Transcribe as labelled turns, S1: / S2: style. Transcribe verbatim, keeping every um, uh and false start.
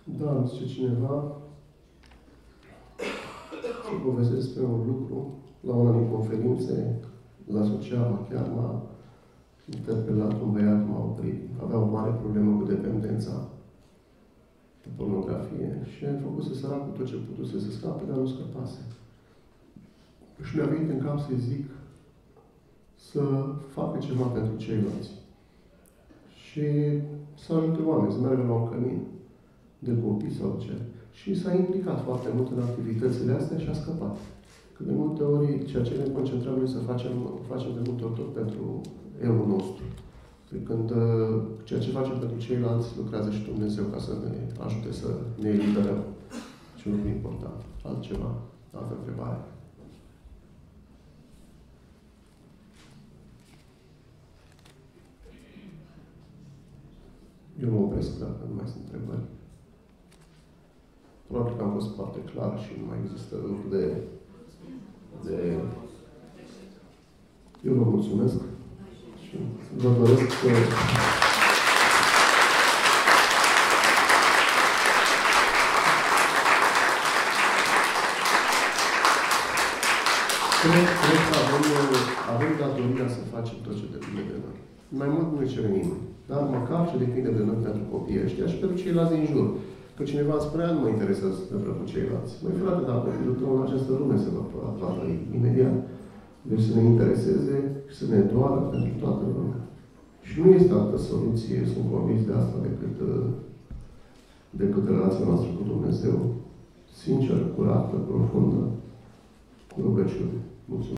S1: Da, îmi zice cineva să povestesc despre un lucru. La una din conferințe, la Suceava, chiar m-a interpelat un băiat, m-a oprit. Avea o mare problemă cu dependența de pornografie și a făcut să săracul tot ce putuse să scape, dar nu scăpase. Și mi-a venit în cap să-i zic să facă ceva pentru ceilalți. Și să ajute oameni, să meargă la un cămin de copii sau ce. Și s-a implicat foarte mult în activitățile astea și a scăpat. Că de multe ori, ceea ce ne concentrăm noi să facem, facem de multe ori tot pentru elul nostru. Pe când ceea ce facem pentru ceilalți, lucrează și Dumnezeu ca să ne ajute să ne eliberăm. Și un lucru important. Altceva, altă întrebare. Eu mă opresc dacă nu mai sunt întrebări. Probabil că am fost foarte clar și nu mai există lucruri de, de... Eu vă mulțumesc și vă doresc să... Cred, cred că avem, avem datoria să facem tot ce depinde de noi. Mai mult nu ne cere nimeni. Dar măcar ce depinde de noi pentru copiii ăștia și pentru ceilalți din jur. Că cineva spunea, nu mă interesează să pentru ceilalți. Măi, frate, dar copilul tău în această lume se va afla imediat. Deci să ne intereseze și să ne doară pentru toată lumea. Și nu este altă soluție, sunt convins de asta, decât, decât relația noastră cu Dumnezeu. Sinceră, curată, profundă, cu rugăciune. Mulțumesc.